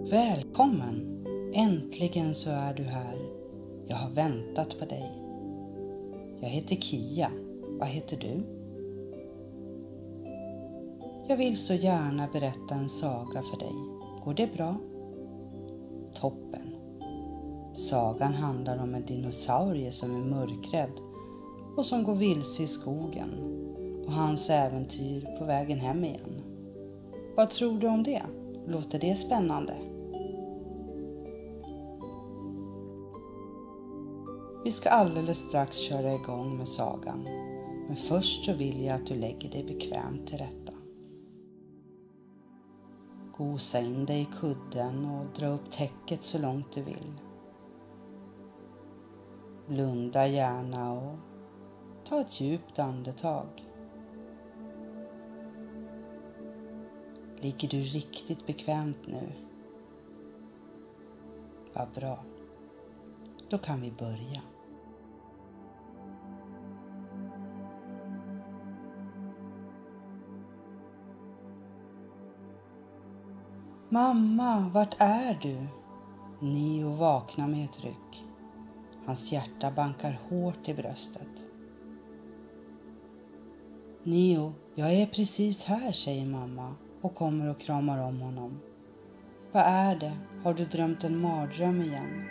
Välkommen! Äntligen så är du här. Jag har väntat på dig. Jag heter Kia. Vad heter du? Jag vill så gärna berätta en saga för dig. Går det bra? Toppen! Sagan handlar om en dinosaurie som är mörkrädd och som går vilse i skogen och hans äventyr på vägen hem igen. Vad tror du om det? Låter det spännande? Vi ska alldeles strax köra igång med sagan, men först så vill jag att du lägger dig bekvämt till rätta. Gosa in dig i kudden och dra upp täcket så långt du vill. Blunda gärna och ta ett djupt andetag. Ligger du riktigt bekvämt nu? Vad bra. Då kan vi börja. Mamma, vart är du? Neo vaknar med ett ryck. Hans hjärta bankar hårt i bröstet. Neo, jag är precis här, säger mamma och kommer och kramar om honom. Vad är det? Har du drömt en mardröm igen?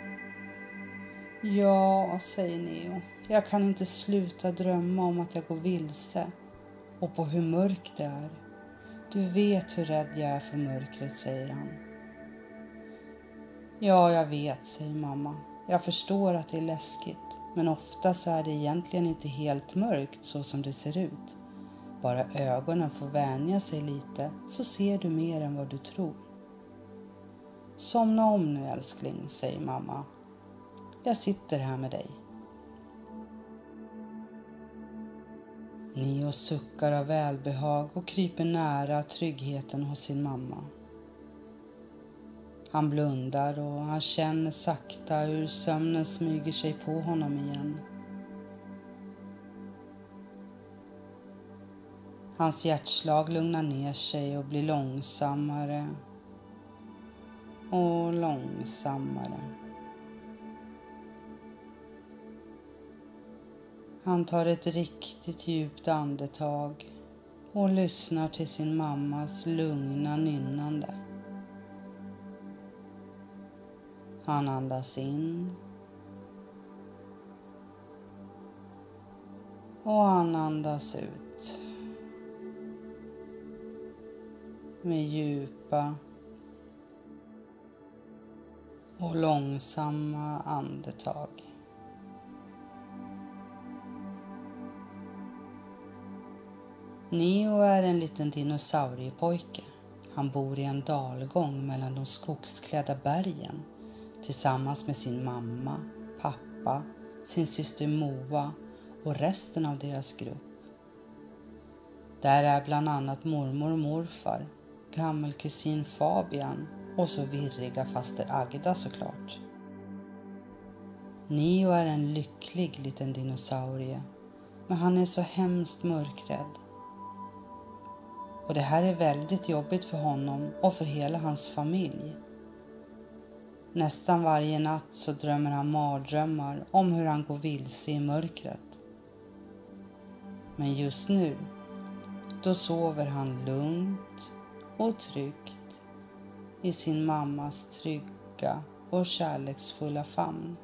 Ja, säger Neo. Jag kan inte sluta drömma om att jag går vilse och på hur mörkt det är. Du vet hur rädd jag är för mörkret, säger han. Ja, jag vet, säger mamma. Jag förstår att det är läskigt, men ofta så är det egentligen inte helt mörkt så som det ser ut. Bara ögonen får vänja sig lite så ser du mer än vad du tror. Somna om nu, älskling, säger mamma. Jag sitter här med dig. Neo suckar av välbehag och kryper nära tryggheten hos sin mamma. Han blundar och han känner sakta hur sömnen smyger sig på honom igen. Hans hjärtslag lugnar ner sig och blir långsammare och långsammare. Han tar ett riktigt djupt andetag och lyssnar till sin mammas lugna nynnande. Han andas in och han andas ut med djupa och långsamma andetag. Neo är en liten dinosauriepojke. Han bor i en dalgång mellan de skogsklädda bergen tillsammans med sin mamma, pappa, sin syster Moa och resten av deras grupp. Där är bland annat mormor och morfar, gammelkusin Fabian och så virriga faster Agda såklart. Neo är en lycklig liten dinosaurie, men han är så hemskt mörkrädd. Och det här är väldigt jobbigt för honom och för hela hans familj. Nästan varje natt så drömmer han mardrömmar om hur han går vilse i mörkret. Men just nu, då sover han lugnt och tryggt i sin mammas trygga och kärleksfulla famn.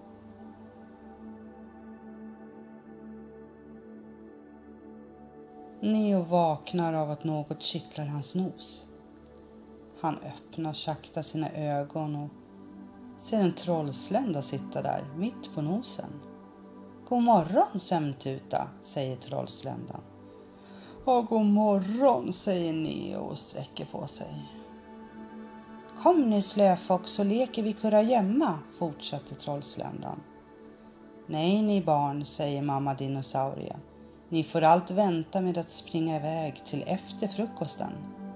Neo vaknar av att något kittlar hans nos. Han öppnar sakta sina ögon och ser en trollslända sitta där mitt på nosen. God morgon, sömntuta, säger trollsländan. Ja, god morgon, säger Neo och sträcker på sig. Kom nu slöfox så leker vi kurragömma, fortsätter trollsländan. Nej, ni barn, säger mamma dinosaurie. Ni får allt vänta med att springa iväg till efter frukosten.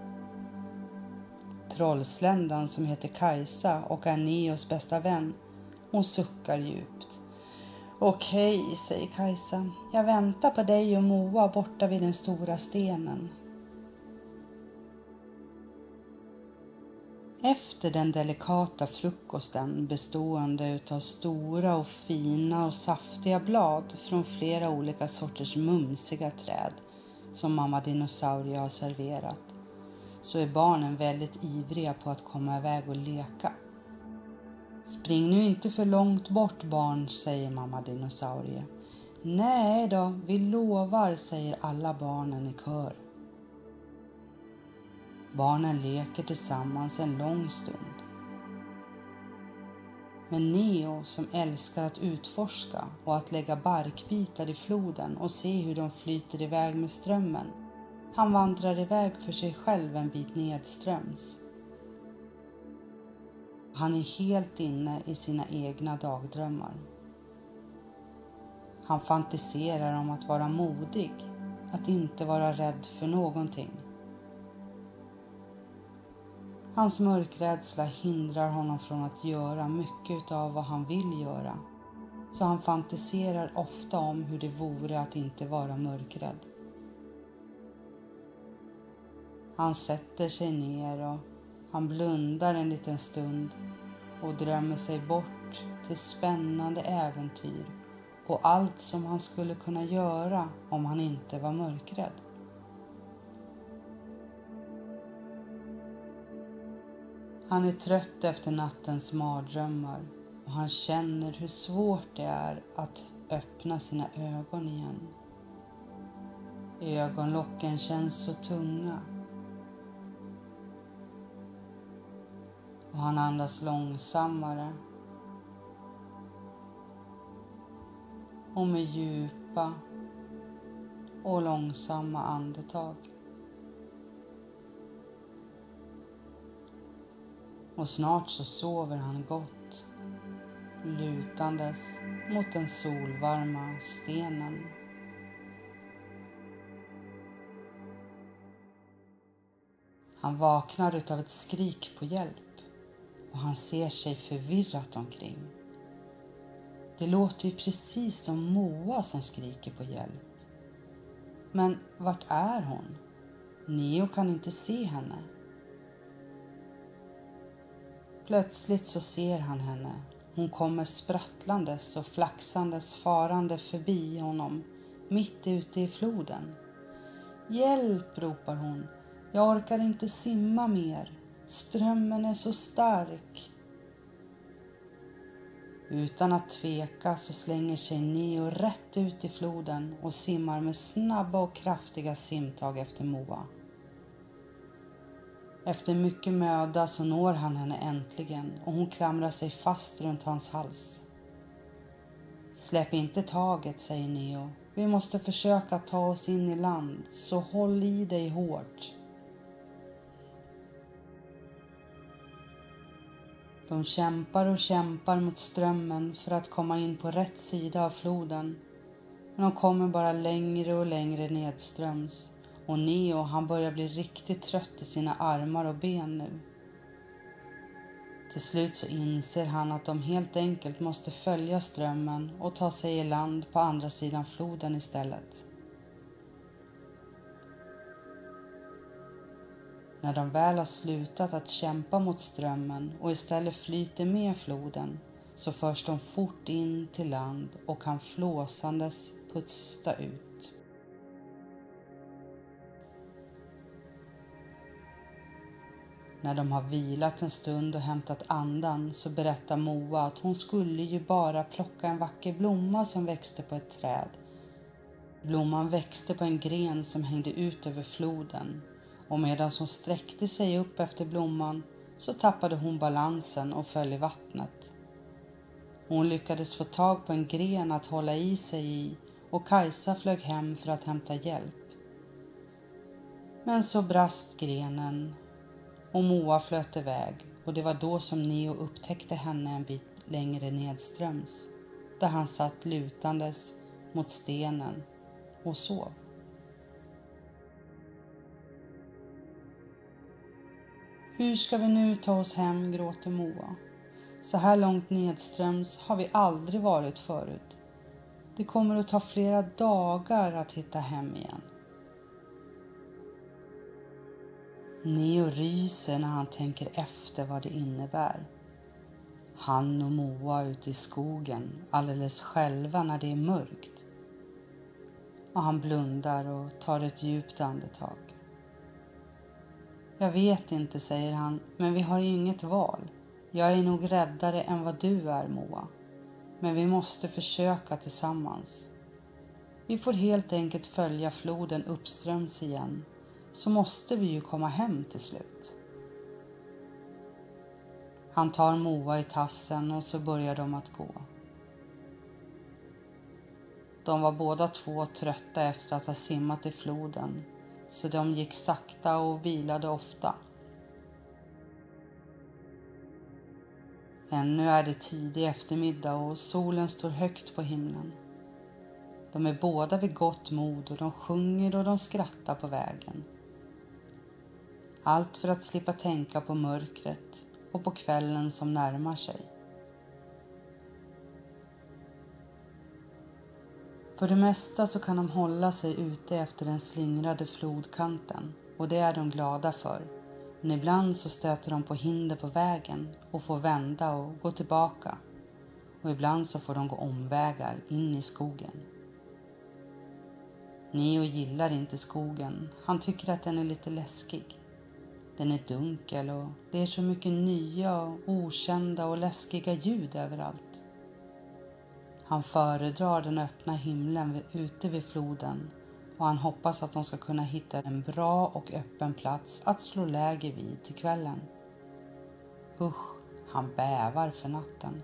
Trollsländan som heter Kajsa och är Neos bästa vän, hon suckar djupt. Okej, säger Kajsa. Jag väntar på dig och Moa borta vid den stora stenen. Efter den delikata frukosten bestående utav stora och fina och saftiga blad från flera olika sorters mumsiga träd som mamma dinosaurie har serverat, så är barnen väldigt ivriga på att komma iväg och leka. Spring nu inte för långt bort barn, säger mamma dinosaurie. Nej då, vi lovar, säger alla barnen i kör. Barnen leker tillsammans en lång stund. Men Neo, som älskar att utforska och att lägga barkbitar i floden och se hur de flyter iväg med strömmen, han vandrar iväg för sig själv en bit nedströms. Han är helt inne i sina egna dagdrömmar. Han fantiserar om att vara modig, att inte vara rädd för någonting. Hans mörkrädsla hindrar honom från att göra mycket av vad han vill göra, så han fantiserar ofta om hur det vore att inte vara mörkrädd. Han sätter sig ner och han blundar en liten stund och drömmer sig bort till spännande äventyr och allt som han skulle kunna göra om han inte var mörkrädd. Han är trött efter nattens mardrömmar och han känner hur svårt det är att öppna sina ögon igen. Ögonlocken känns så tunga. Och han andas långsammare och med djupa och långsamma andetag. Och snart så sover han gott, lutandes mot den solvarma stenen. Han vaknar utav ett skrik på hjälp och han ser sig förvirrat omkring. Det låter ju precis som Moa som skriker på hjälp. Men vart är hon? Neo kan inte se henne. Plötsligt så ser han henne. Hon kommer sprattlandes och flaxandes farande förbi honom mitt ute i floden. Hjälp, ropar hon. Jag orkar inte simma mer. Strömmen är så stark. Utan att tveka så slänger sig Neo rätt ut i floden och simmar med snabba och kraftiga simtag efter Moa. Efter mycket möda så når han henne äntligen och hon klamrar sig fast runt hans hals. Släpp inte taget, säger Neo. Vi måste försöka ta oss in i land, så håll i dig hårt. De kämpar och kämpar mot strömmen för att komma in på rätt sida av floden. Men de kommer bara längre och längre nedströms. Och Neo, han börjar bli riktigt trött i sina armar och ben nu. Till slut så inser han att de helt enkelt måste följa strömmen och ta sig i land på andra sidan floden istället. När de väl har slutat att kämpa mot strömmen och istället flyter med floden, så förs de fort in till land och kan flåsandes pusta ut. När de har vilat en stund och hämtat andan så berättar Moa att hon skulle ju bara plocka en vacker blomma som växte på ett träd. Blomman växte på en gren som hängde ut över floden, och medan hon sträckte sig upp efter blomman så tappade hon balansen och föll i vattnet. Hon lyckades få tag på en gren att hålla i sig i och Kajsa flög hem för att hämta hjälp. Men så brast grenen och Moa flöt iväg, och det var då som Neo upptäckte henne en bit längre nedströms, där han satt lutandes mot stenen och sov. Hur ska vi nu ta oss hem, gråter Moa. Så här långt nedströms har vi aldrig varit förut. Det kommer att ta flera dagar att hitta hem igen. Neo ryser när han tänker efter vad det innebär. Han och Moa ute i skogen alldeles själva när det är mörkt. Och han blundar och tar ett djupt andetag. Jag vet inte, säger han, men vi har ju inget val. Jag är nog räddare än vad du är, Moa. Men vi måste försöka tillsammans. Vi får helt enkelt följa floden uppströms igen, så måste vi ju komma hem till slut. Han tar Moa i tassen och så börjar de att gå. De var båda två trötta efter att ha simmat i floden, så de gick sakta och vilade ofta. Ännu är det tidig eftermiddag och solen står högt på himlen. De är båda vid gott mod och de sjunger och de skrattar på vägen. Allt för att slippa tänka på mörkret och på kvällen som närmar sig. För det mesta så kan de hålla sig ute efter den slingrade flodkanten och det är de glada för. Men ibland så stöter de på hinder på vägen och får vända och gå tillbaka. Och ibland så får de gå omvägar in i skogen. Neo gillar inte skogen. Han tycker att den är lite läskig. Den är dunkel och det är så mycket nya och okända och läskiga ljud överallt. Han föredrar den öppna himlen ute vid floden och han hoppas att de ska kunna hitta en bra och öppen plats att slå läger vid till kvällen. Usch, han bävar för natten.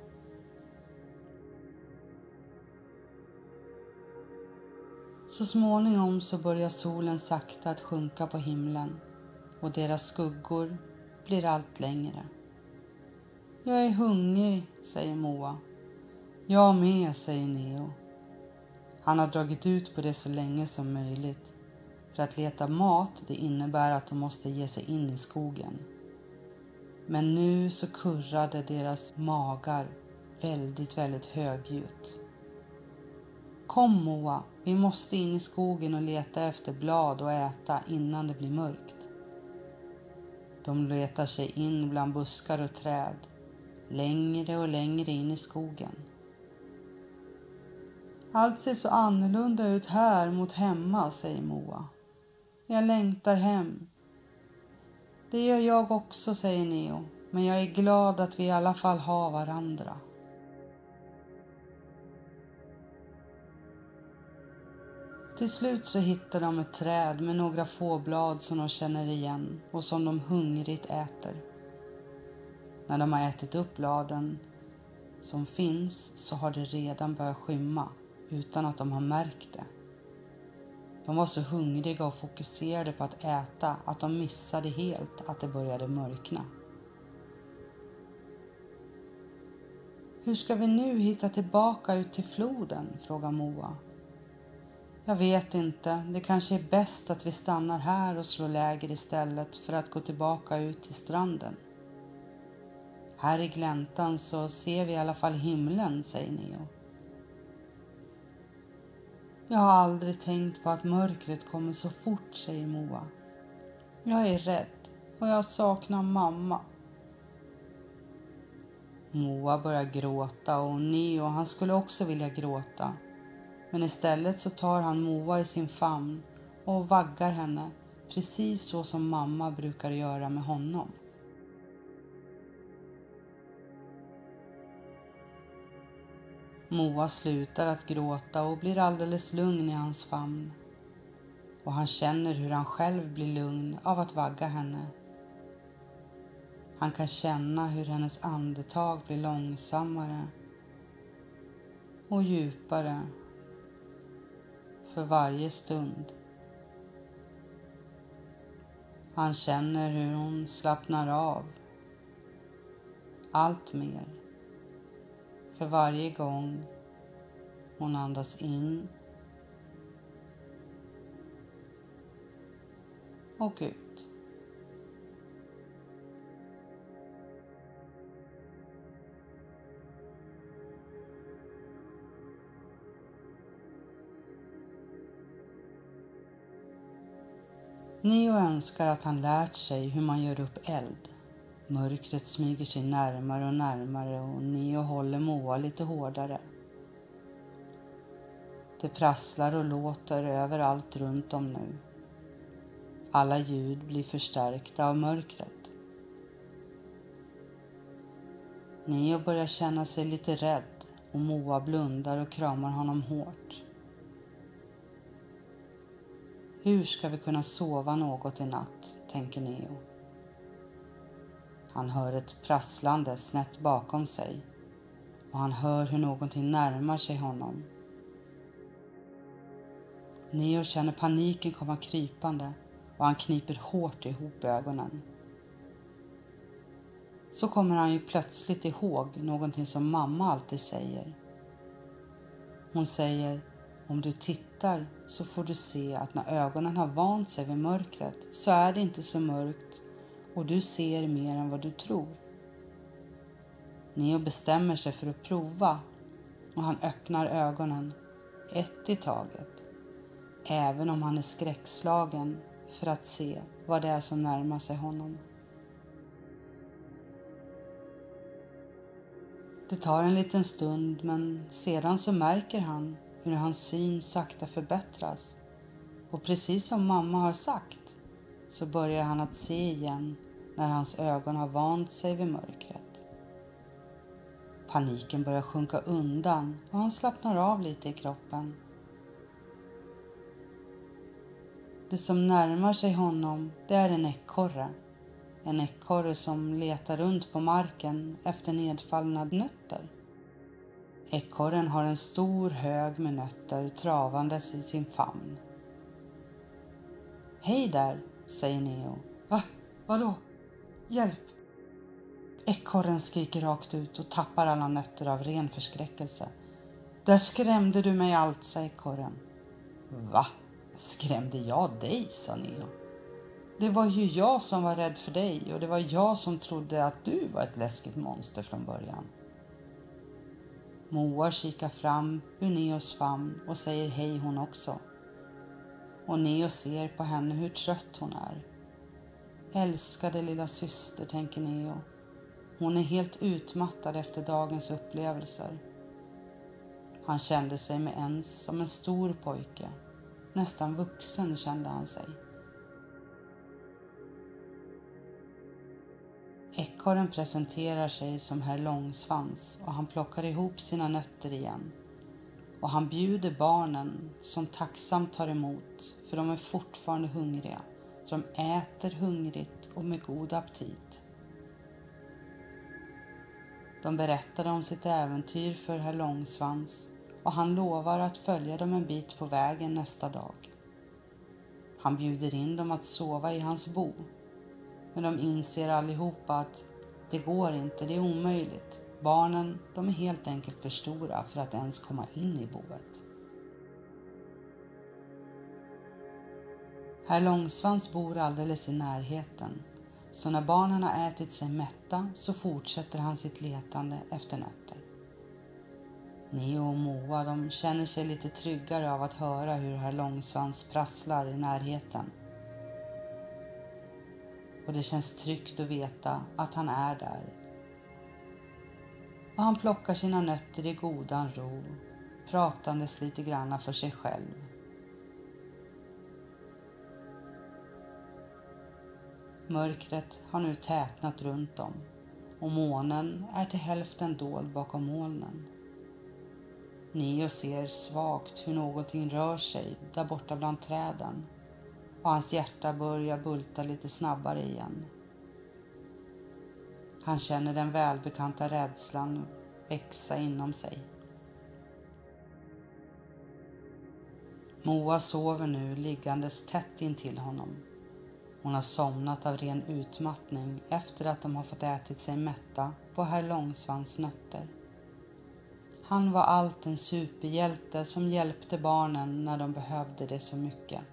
Så småningom så börjar solen sakta att sjunka på himlen och deras skuggor blir allt längre. Jag är hungrig, säger Moa. Jag med, säger Neo. Han har dragit ut på det så länge som möjligt. För att leta mat, det innebär att de måste ge sig in i skogen. Men nu så kurrade deras magar väldigt, väldigt högljutt. Kom Moa, vi måste in i skogen och leta efter blad och äta innan det blir mörkt. De letar sig in bland buskar och träd, längre och längre in i skogen. Allt ser så annorlunda ut här mot hemma, säger Moa. Jag längtar hem. Det gör jag också, säger Neo, men jag är glad att vi i alla fall har varandra. Till slut så hittar de ett träd med några få blad som de känner igen och som de hungrigt äter. När de har ätit upp bladen som finns så har det redan börjat skymma utan att de har märkt det. De var så hungriga och fokuserade på att äta att de missade helt att det började mörkna. Hur ska vi nu hitta tillbaka ut till floden, frågar Moa. Jag vet inte, det kanske är bäst att vi stannar här och slår läger istället för att gå tillbaka ut till stranden. Här i gläntan så ser vi i alla fall himlen, säger Neo. Jag har aldrig tänkt på att mörkret kommer så fort, säger Moa. Jag är rädd och jag saknar mamma. Moa börjar gråta och Neo han skulle också vilja gråta. Men istället så tar han Moa i sin famn och vaggar henne precis så som mamma brukar göra med honom. Moa slutar att gråta och blir alldeles lugn i hans famn. Och han känner hur han själv blir lugn av att vagga henne. Han kan känna hur hennes andetag blir långsammare och djupare för varje stund. Han känner hur hon slappnar av allt mer för varje gång hon andas in och ut. Neo önskar att han lärt sig hur man gör upp eld. Mörkret smyger sig närmare och närmare och Neo håller Moa lite hårdare. Det prasslar och låter överallt runt om nu. Alla ljud blir förstärkta av mörkret. Neo börjar känna sig lite rädd och Moa blundar och kramar honom hårt. Hur ska vi kunna sova något i natt, tänker Neo. Han hör ett prasslande snett bakom sig och han hör hur någonting närmar sig honom. Neo känner paniken komma krypande och han kniper hårt ihop ögonen. Så kommer han ju plötsligt ihåg någonting som mamma alltid säger. Hon säger, om du tittar så får du se att när ögonen har vant sig vid mörkret så är det inte så mörkt och du ser mer än vad du tror. Neo bestämmer sig för att prova och han öppnar ögonen ett i taget. Även om han är skräckslagen för att se vad det är som närmar sig honom. Det tar en liten stund men sedan så märker han hur hans syn sakta förbättras. Och precis som mamma har sagt så börjar han att se igen när hans ögon har vant sig vid mörkret. Paniken börjar sjunka undan och han slappnar av lite i kroppen. Det som närmar sig honom, det är en ekorre. En ekorre som letar runt på marken efter nedfallna nötter. Ekorren har en stor hög med nötter travandes i sin famn. Hej där, säger Neo. Va? Vadå? Hjälp! Ekorren skriker rakt ut och tappar alla nötter av ren förskräckelse. Där skrämde du mig allt, sa ekorren. Va? Skrämde jag dig, sa Neo. Det var ju jag som var rädd för dig och det var jag som trodde att du var ett läskigt monster från början. Moa kikar fram ur Neos famn och säger hej hon också. Och Neo ser på henne hur trött hon är. Älskade lilla syster, tänker Neo. Hon är helt utmattad efter dagens upplevelser. Han kände sig med ens som en stor pojke. Nästan vuxen kände han sig. Ekorren presenterar sig som herr Långsvans och han plockar ihop sina nötter igen. Och han bjuder barnen som tacksamt tar emot för de är fortfarande hungriga. Så de äter hungrigt och med god aptit. De berättade om sitt äventyr för herr Långsvans och han lovar att följa dem en bit på vägen nästa dag. Han bjuder in dem att sova i hans bo. Men de inser allihopa att det går inte, det är omöjligt. Barnen, de är helt enkelt för stora för att ens komma in i boet. Herr Långsvans bor alldeles i närheten. Så när barnen har ätit sig mätta så fortsätter han sitt letande efter nötter. Neo och Moa, de känner sig lite tryggare av att höra hur herr Långsvans prasslar i närheten. Och det känns tryggt att veta att han är där. Och han plockar sina nötter i godan ro, pratandes lite granna för sig själv. Mörkret har nu tätnat runt om och månen är till hälften dold bakom molnen. Neo ser svagt hur någonting rör sig där borta bland träden och hans hjärta börjar bulta lite snabbare igen. Han känner den välbekanta rädslan växa inom sig. Moa sover nu liggandes tätt intill honom. Hon har somnat av ren utmattning efter att de har fått ätit sig mätta på herr Långsvans nötter. Han var allt en superhjälte som hjälpte barnen när de behövde det så mycket.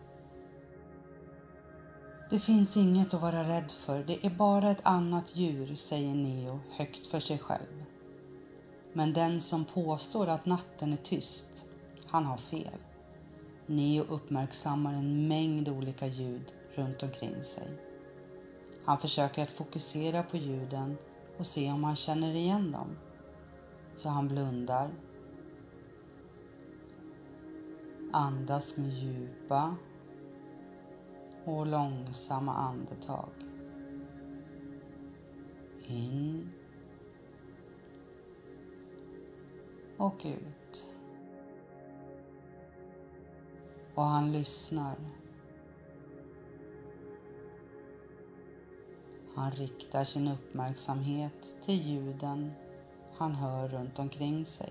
Det finns inget att vara rädd för, det är bara ett annat djur, säger Neo högt för sig själv. Men den som påstår att natten är tyst, han har fel. Neo uppmärksammar en mängd olika ljud runt omkring sig. Han försöker att fokusera på ljuden och se om han känner igen dem. Så han blundar. Andas med djupa och långsamma andetag. In och ut. Och han lyssnar. Han riktar sin uppmärksamhet till ljuden han hör runt omkring sig.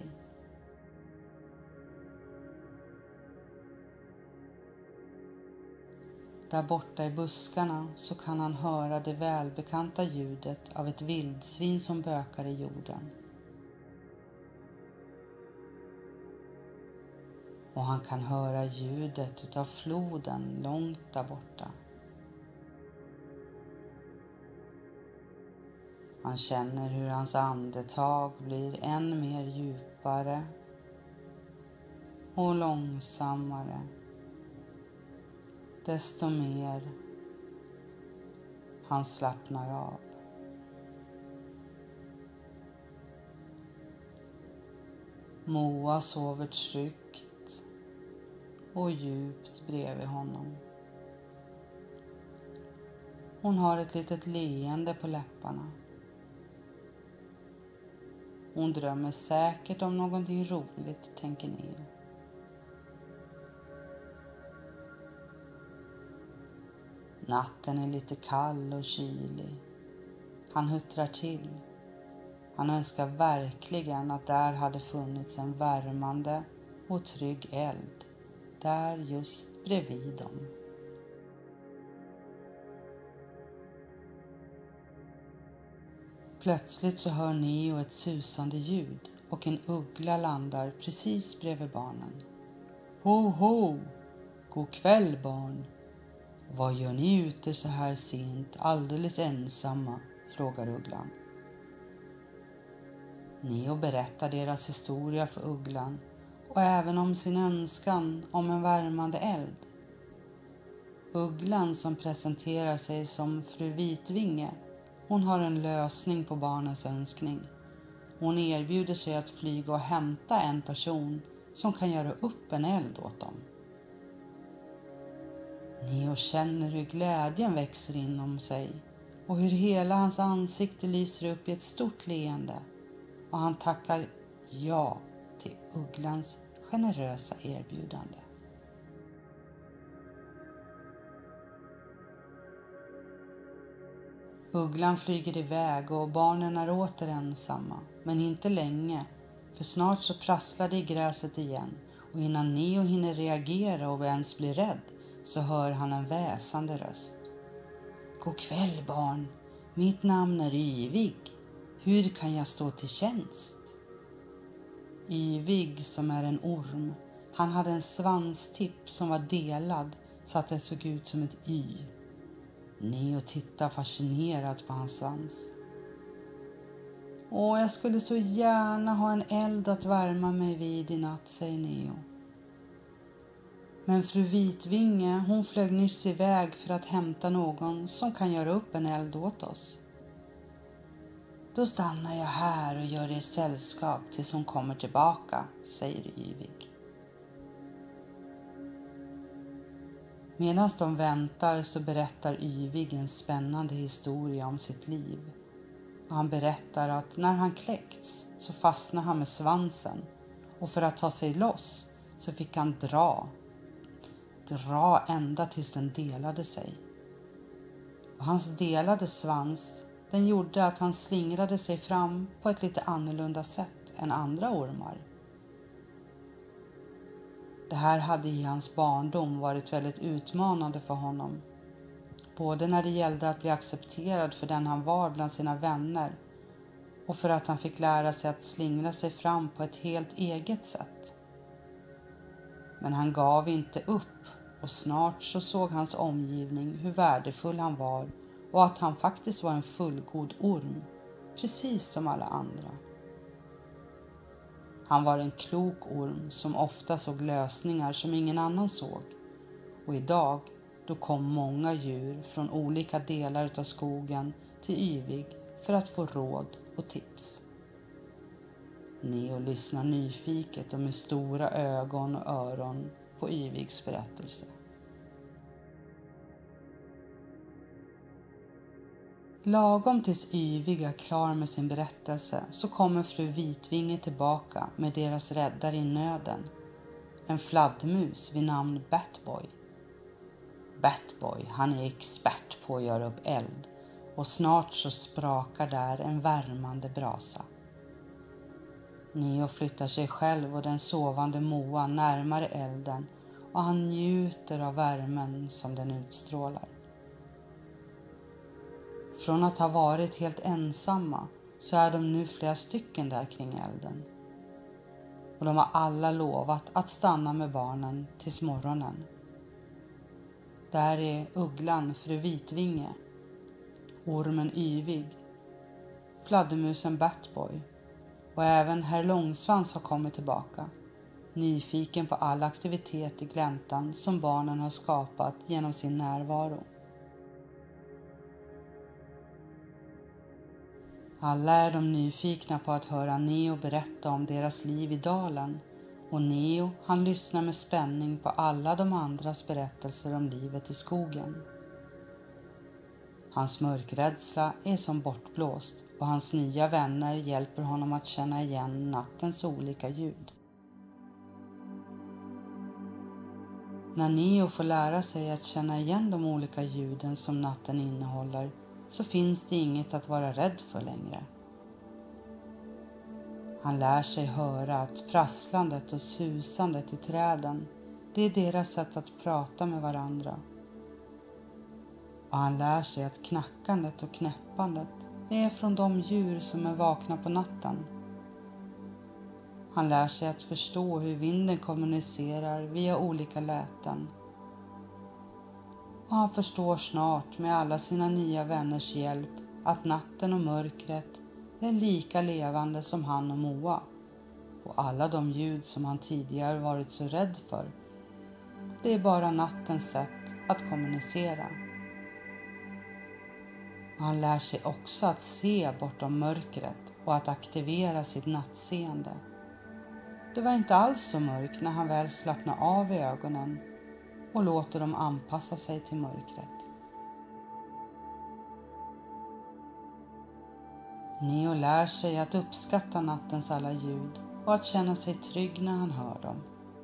Där borta i buskarna så kan han höra det välbekanta ljudet av ett vildsvin som bökar i jorden. Och han kan höra ljudet utav floden långt där borta. Han känner hur hans andetag blir än mer djupare och långsammare. Desto mer han slappnar av. Moa sover tryggt och djupt bredvid honom. Hon har ett litet leende på läpparna. Hon drömmer säkert om någonting roligt, tänker Neo. Natten är lite kall och kylig. Han huttrar till. Han önskar verkligen att där hade funnits en värmande och trygg eld. Där just bredvid dem. Plötsligt så hör Neo ett susande ljud och en uggla landar precis bredvid barnen. Ho ho! God kväll barn! Vad gör ni ute så här sent, alldeles ensamma? Frågar ugglan. Neo berättar deras historia för ugglan och även om sin önskan om en värmande eld. Ugglan, som presenterar sig som fru Vitvinge, hon har en lösning på barnens önskning. Hon erbjuder sig att flyga och hämta en person som kan göra upp en eld åt dem. Neo känner hur glädjen växer inom sig och hur hela hans ansikte lyser upp i ett stort leende, och han tackar ja till ugglans generösa erbjudande. Ugglan flyger iväg och barnen är åter ensamma, men inte länge, för snart så prasslar det i gräset igen, och innan Neo hinner reagera och ens bli rädd så hör han en väsande röst. God kväll barn, mitt namn är Yvig. Hur kan jag stå till tjänst? Yvig, som är en orm, han hade en svanstipp som var delad så att det såg ut som ett Y. Neo tittar fascinerat på hans svans. Åh, jag skulle så gärna ha en eld att värma mig vid i natt, säger Neo. Men fru Vitvinge, hon flög nyss iväg för att hämta någon som kan göra upp en eld åt oss. Då stannar jag här och gör er sällskap tills hon kommer tillbaka, säger Yvig. Medan de väntar så berättar Yvig en spännande historia om sitt liv. Och han berättar att när han kläckts så fastnade han med svansen, och för att ta sig loss så fick han dra ända tills den delade sig. Och hans delade svans, den gjorde att han slingrade sig fram på ett lite annorlunda sätt än andra ormar. Det här hade i hans barndom varit väldigt utmanande för honom. Både när det gällde att bli accepterad för den han var bland sina vänner, och för att han fick lära sig att slingra sig fram på ett helt eget sätt. Men han gav inte upp, och snart så såg hans omgivning hur värdefull han var och att han faktiskt var en fullgod orm, precis som alla andra. Han var en klok orm som ofta såg lösningar som ingen annan såg. Och idag, då kom många djur från olika delar av skogen till Yvig för att få råd och tips. Neo lyssnar nyfiket och med stora ögon och öron på Yvigs berättelse. Lagom tills Yvig är klar med sin berättelse så kommer fru Vitvinge tillbaka med deras räddare i nöden. En fladdermus vid namn Batboy. Batboy, han är expert på att göra upp eld och snart så sprakar där en värmande brasa. Neo flyttar sig själv och den sovande Moa närmare elden och han njuter av värmen som den utstrålar. Från att ha varit helt ensamma så är de nu flera stycken där kring elden. Och de har alla lovat att stanna med barnen tills morgonen. Där är ugglan fru Vitvinge, ormen Yvig, fladdermusen Batboy och även herr Långsvans har kommit tillbaka, nyfiken på all aktivitet i gläntan som barnen har skapat genom sin närvaro. Alla är de nyfikna på att höra Neo berätta om deras liv i dalen och Neo han lyssnar med spänning på alla de andras berättelser om livet i skogen. Hans mörkrädsla är som bortblåst och hans nya vänner hjälper honom att känna igen nattens olika ljud. När Neo får lära sig att känna igen de olika ljuden som natten innehåller så finns det inget att vara rädd för längre. Han lär sig höra att prasslandet och susandet i träden, det är deras sätt att prata med varandra. Och han lär sig att knackandet och knäppandet, det är från de djur som är vakna på natten. Han lär sig att förstå hur vinden kommunicerar via olika läten. Och han förstår snart med alla sina nya vänners hjälp att natten och mörkret är lika levande som han och Moa. Och alla de ljud som han tidigare varit så rädd för, det är bara nattens sätt att kommunicera. Och han lär sig också att se bortom mörkret och att aktivera sitt nattseende. Det var inte alls så mörkt när han väl slappnade av ögonen och låter dem anpassa sig till mörkret. Neo lär sig att uppskatta nattens alla ljud och att känna sig trygg när han hör dem.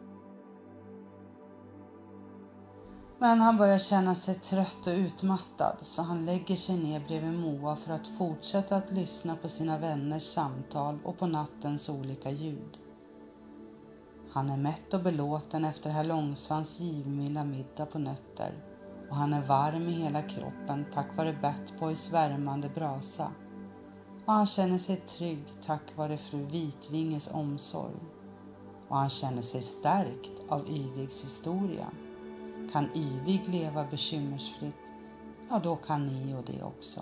Men han börjar känna sig trött och utmattad så han lägger sig ner bredvid Moa för att fortsätta att lyssna på sina vänners samtal och på nattens olika ljud. Han är mätt och belåten efter herr Långsvans givmilda middag på nötter och han är varm i hela kroppen tack vare Batboys värmande brasa. Och han känner sig trygg tack vare fru Vitvinges omsorg. Och han känner sig stärkt av Yvigs historia. Kan Yvig leva bekymmersfritt, ja då kan Neo det också.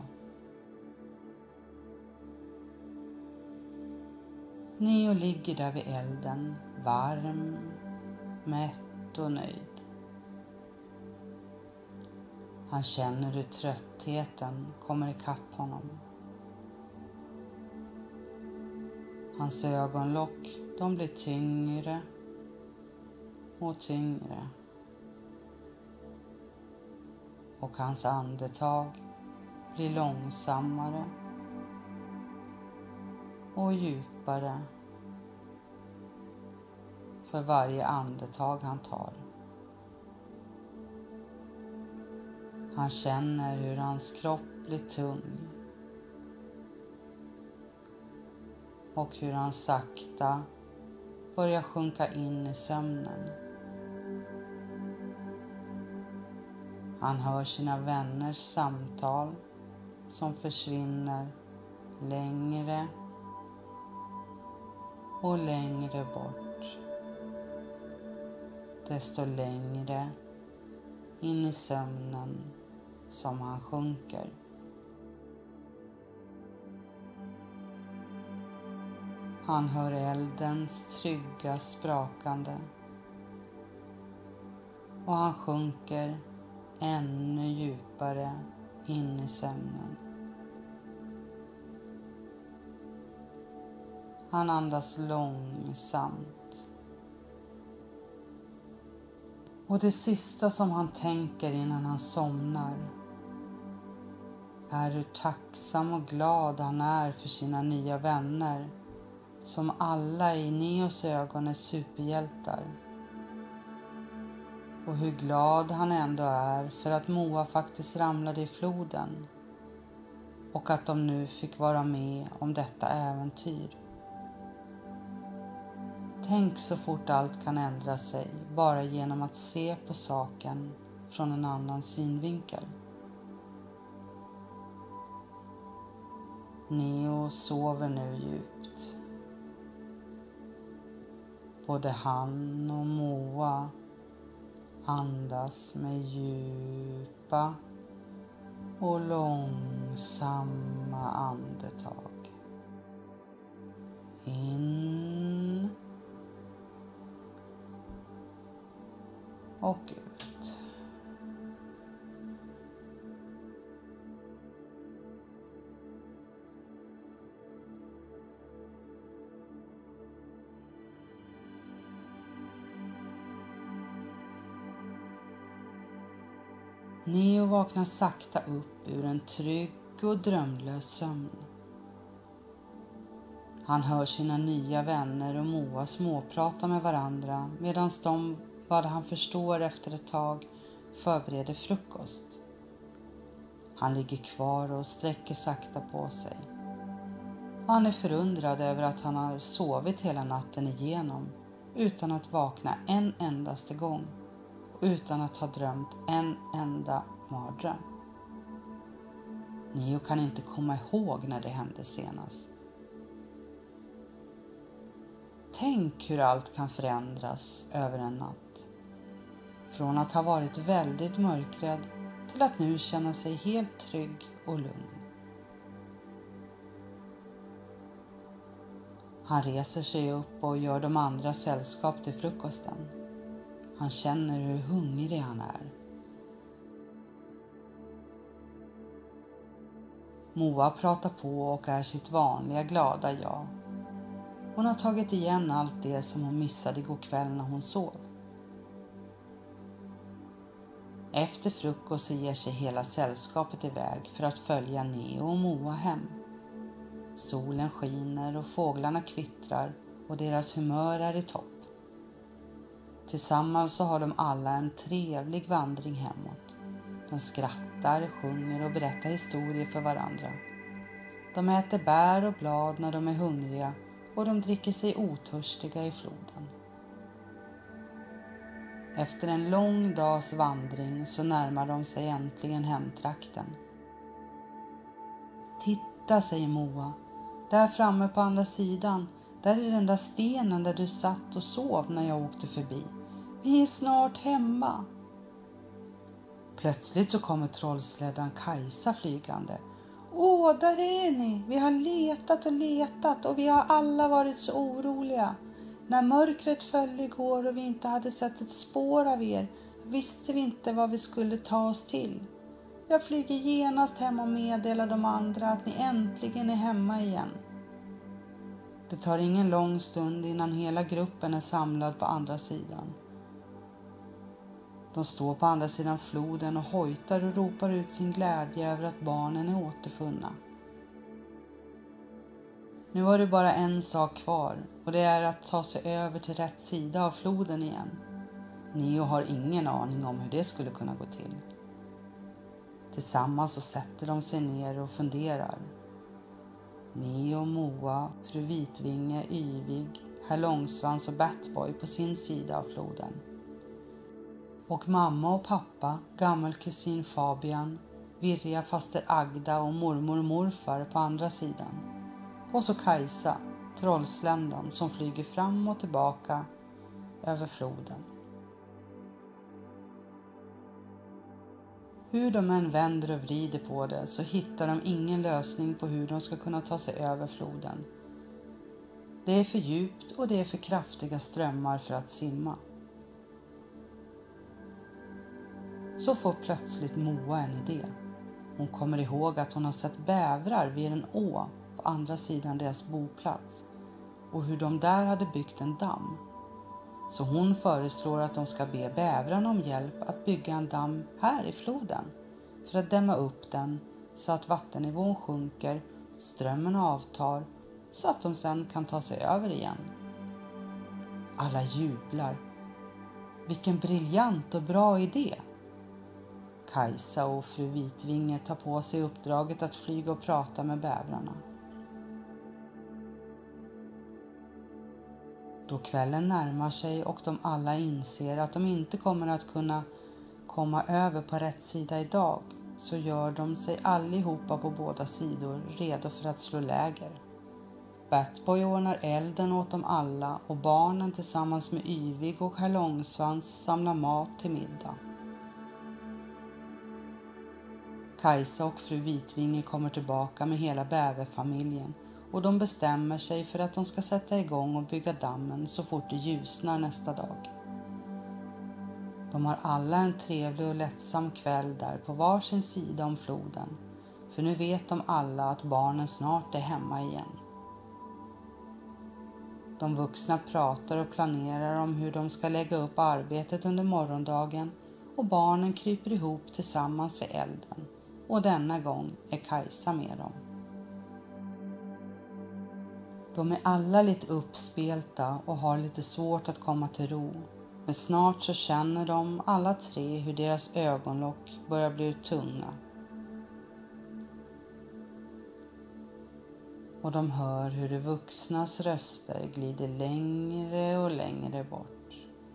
Neo ligger där vid elden, varm, mätt och nöjd. Han känner hur tröttheten kommer ikapp honom. Hans ögonlock, de blir tyngre och tyngre. Och hans andetag blir långsammare och djupare för varje andetag han tar. Han känner hur hans kropp blir tung och hur han sakta börjar sjunka in i sömnen. Han hör sina vänners samtal som försvinner längre och längre bort. Desto längre in i sömnen som han sjunker. Han hör eldens trygga sprakande och han sjunker ännu djupare in i sömnen. Han andas långsamt. Och det sista som han tänker innan han somnar är hur tacksam och glad han är för sina nya vänner, som alla i Neos ögon är superhjältar. Och hur glad han ändå är för att Moa faktiskt ramlade i floden och att de nu fick vara med om detta äventyr. Tänk så fort allt kan ändra sig bara genom att se på saken från en annan synvinkel. Neo sover nu djupt. Både han och Moa andas med djupa och långsamma andetag. In och ut. Neo vaknar sakta upp ur en trygg och drömlös sömn. Han hör sina nya vänner och Moa småprata med varandra medan de, vad han förstår efter ett tag, förbereder frukost. Han ligger kvar och sträcker sakta på sig. Han är förundrad över att han har sovit hela natten igenom utan att vakna en endaste gång och utan att ha drömt en enda mardröm. Neo kan inte komma ihåg när det hände senast. Tänk hur allt kan förändras över en natt. Från att ha varit väldigt mörkrädd till att nu känna sig helt trygg och lugn. Han reser sig upp och gör de andra sällskap till frukosten. Han känner hur hungrig han är. Moa pratar på och är sitt vanliga glada jag. Hon har tagit igen allt det som hon missade igår kväll när hon sov. Efter frukost så ger sig hela sällskapet iväg för att följa Neo och Moa hem. Solen skiner och fåglarna kvittrar och deras humör är i topp. Tillsammans så har de alla en trevlig vandring hemåt. De skrattar, sjunger och berättar historier för varandra. De äter bär och blad när de är hungriga och de dricker sig otörstiga i floden. Efter en lång dags vandring så närmar de sig äntligen hemtrakten. Titta, säger Moa. Där framme på andra sidan, där är den där stenen där du satt och sov när jag åkte förbi. Vi är snart hemma. Plötsligt så kommer trollsläddan Kajsa flygande. Åh, där är ni! Vi har letat och letat och vi har alla varit så oroliga. När mörkret föll igår och vi inte hade sett ett spår av er visste vi inte vad vi skulle ta oss till. Jag flyger genast hem och meddelar de andra att ni äntligen är hemma igen. Det tar ingen lång stund innan hela gruppen är samlad på andra sidan. De står på andra sidan floden och hojtar och ropar ut sin glädje över att barnen är återfunna. Nu var det bara en sak kvar och det är att ta sig över till rätt sida av floden igen. Neo har ingen aning om hur det skulle kunna gå till. Tillsammans så sätter de sig ner och funderar. Neo, Moa, fru Vitvinge, Yvig, herr Långsvans och Batboy på sin sida av floden. Och mamma och pappa, gammelkusin Fabian, Virja faster Agda och mormor och morfar på andra sidan. Och så Kajsa, trollsländan som flyger fram och tillbaka över floden. Hur de än vänder och vrider på det så hittar de ingen lösning på hur de ska kunna ta sig över floden. Det är för djupt och det är för kraftiga strömmar för att simma. Så får plötsligt Moa en idé. Hon kommer ihåg att hon har sett bävrar vid en å på andra sidan deras boplats och hur de där hade byggt en damm. Så hon föreslår att de ska be bävrarna om hjälp att bygga en damm här i floden för att dämma upp den så att vattennivån sjunker, strömmen avtar så att de sedan kan ta sig över igen. Alla jublar. Vilken briljant och bra idé! Kajsa och fru Vitvinge tar på sig uppdraget att flyga och prata med bävrarna. Då kvällen närmar sig och de alla inser att de inte kommer att kunna komma över på rätt sida idag, så gör de sig allihopa på båda sidor redo för att slå läger. Batboy ordnar elden åt dem alla och barnen tillsammans med Yvig och Herr Långsvans samlar mat till middag. Kajsa och fru Vitvinge kommer tillbaka med hela bäverfamiljen och de bestämmer sig för att de ska sätta igång och bygga dammen så fort det ljusnar nästa dag. De har alla en trevlig och lättsam kväll där på varsin sida om floden, för nu vet de alla att barnen snart är hemma igen. De vuxna pratar och planerar om hur de ska lägga upp arbetet under morgondagen och barnen kryper ihop tillsammans vid elden och denna gång är Kajsa med dem. De är alla lite uppspelta och har lite svårt att komma till ro, men snart så känner de alla tre hur deras ögonlock börjar bli tunga. Och de hör hur de vuxnas röster glider längre och längre bort.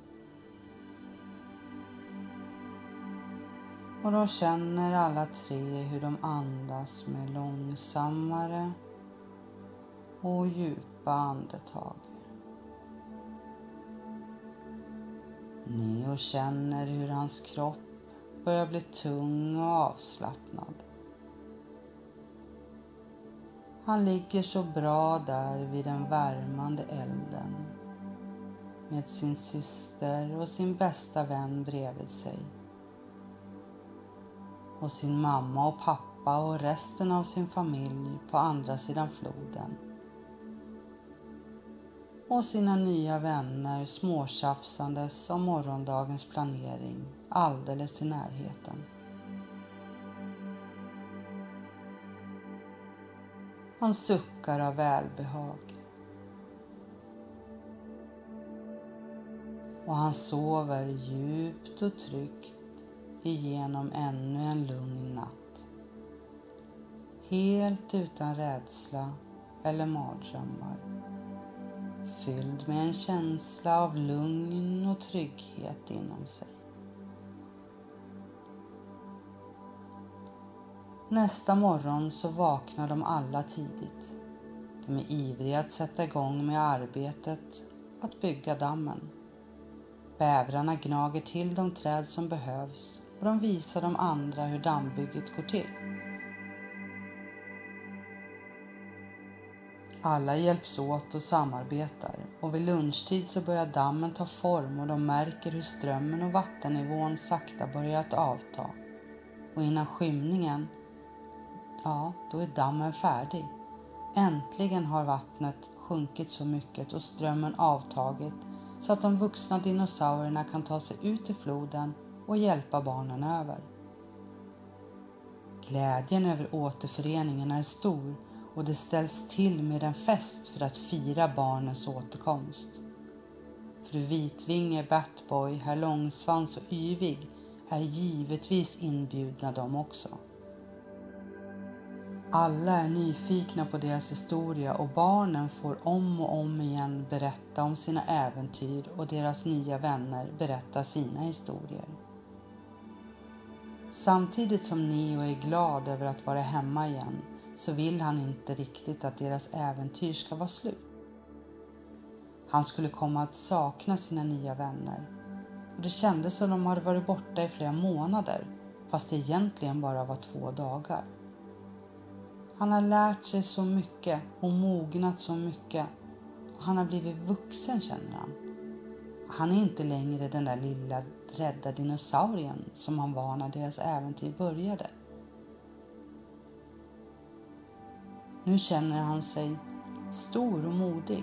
Och de känner alla tre hur de andas med långsammare och djupa andetag. Neo känner hur hans kropp börjar bli tung och avslappnad. Han ligger så bra där vid den värmande elden med sin syster och sin bästa vän bredvid sig. Och sin mamma och pappa och resten av sin familj på andra sidan floden. Och sina nya vänner småtjafsandes om morgondagens planering alldeles i närheten. Han suckar av välbehag. Och han sover djupt och tryggt igenom ännu en lugn natt. Helt utan rädsla eller mardrömmar. Fylld med en känsla av lugn och trygghet inom sig. Nästa morgon så vaknar de alla tidigt. De är ivriga att sätta igång med arbetet att bygga dammen. Bävrarna gnager till de träd som behövs och de visar de andra hur dammbygget går till. Alla hjälps åt och samarbetar och vid lunchtid så börjar dammen ta form och de märker hur strömmen och vattennivån sakta börjar att avta. Och innan skymningen, då är dammen färdig. Äntligen har vattnet sjunkit så mycket och strömmen avtagit så att de vuxna dinosaurierna kan ta sig ut i floden och hjälpa barnen över. Glädjen över återföreningen är stor och det ställs till med en fest för att fira barnens återkomst. Fru Vitvinge, Batboy, Herr Långsvans och Yvig är givetvis inbjudna de också. Alla är nyfikna på deras historia och barnen får om och om igen berätta om sina äventyr och deras nya vänner berättar sina historier. Samtidigt som Neo är glad över att vara hemma igen så vill han inte riktigt att deras äventyr ska vara slut. Han skulle komma att sakna sina nya vänner och det kändes som de hade varit borta i flera månader fast det egentligen bara var 2 dagar. Han har lärt sig så mycket och mognat så mycket Han har blivit vuxen, känner han. Han är inte längre den där lilla rädda dinosaurien som han var när deras äventyr började. Nu känner han sig stor och modig.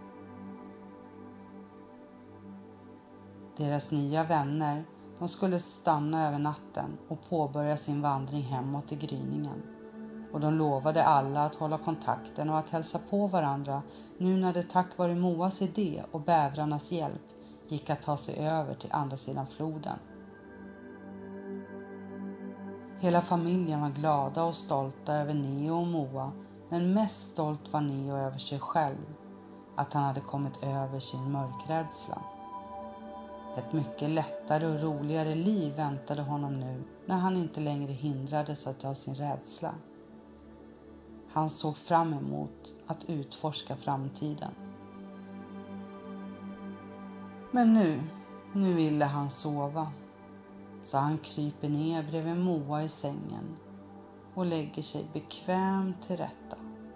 Deras nya vänner, de skulle stanna över natten och påbörja sin vandring hemåt i gryningen. Och de lovade alla att hålla kontakten och att hälsa på varandra nu när det tack vare Moas idé och bävrarnas hjälp gick att ta sig över till andra sidan floden. Hela familjen var glada och stolta över Neo och Moa, men mest stolt var Neo över sig själv, att han hade kommit över sin mörkrädsla. Ett mycket lättare och roligare liv väntade honom nu när han inte längre hindrades av sin rädsla. Han såg fram emot att utforska framtiden. Men nu ville han sova, så han kryper ner bredvid Moa i sängen och lägger sig bekvämt till rätta.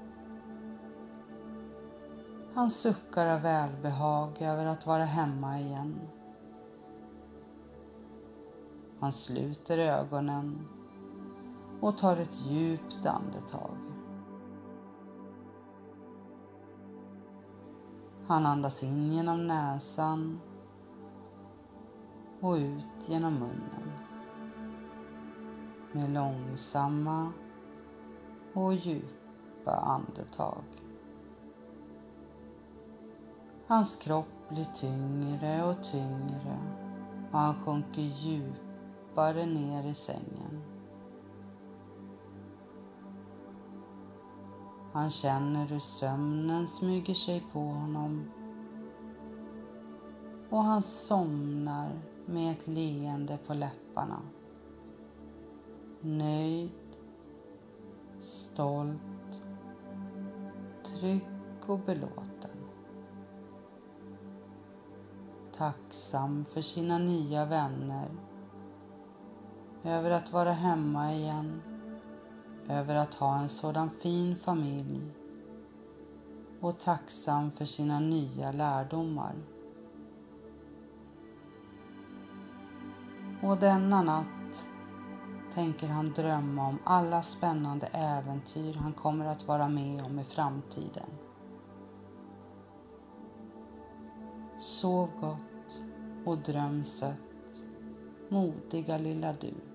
Han suckar av välbehag över att vara hemma igen. Han sluter ögonen och tar ett djupt andetag. Han andas in genom näsan och ut genom munnen med långsamma och djupa andetag. Hans kropp blir tyngre och tyngre och han sjunker djupare ner i sängen. Han känner hur sömnen smyger sig på honom och han somnar med ett leende på läpparna. Nöjd, stolt, trygg och belåten. Tacksam för sina nya vänner, över att vara hemma igen, över att ha en sådan fin familj och tacksam för sina nya lärdomar. Och denna natt tänker han drömma om alla spännande äventyr han kommer att vara med om i framtiden. Sov gott och dröm sött, modiga lilla du.